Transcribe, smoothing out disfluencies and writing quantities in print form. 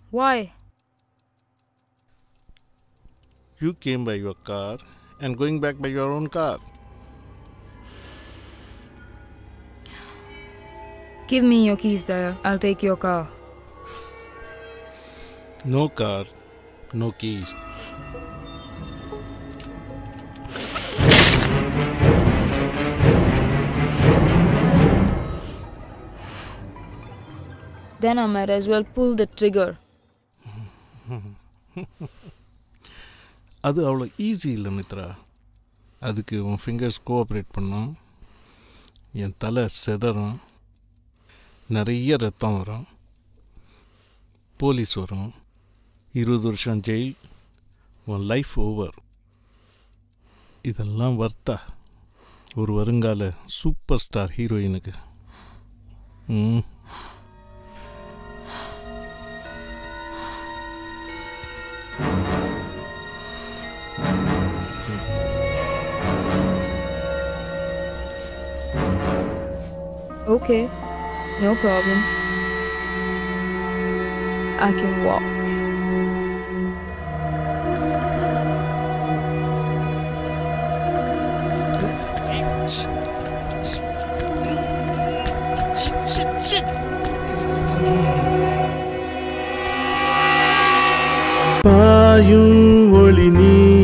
Why? You came by your car and going back by your own car. Give me your keys there. I'll take your car. No car, no keys. Then I might as well pull the trigger. அது அவ்வளோ easy இல்லை மித்ரா. அதுக்கு உன் fingers cooperate பண்ணும், என் தலை செதறும், நிறைய ரத்தம் வரும், போலீஸ் வரும், 20 வருஷம் ஜெயில், உன் லைஃப் ஓவர். இதெல்லாம் வர்த்தா ஒரு வருங்கால சூப்பர் ஸ்டார் ஹீரோயினுக்கு? Okay, no problem. I can walk. பாயும் ஒளி நீ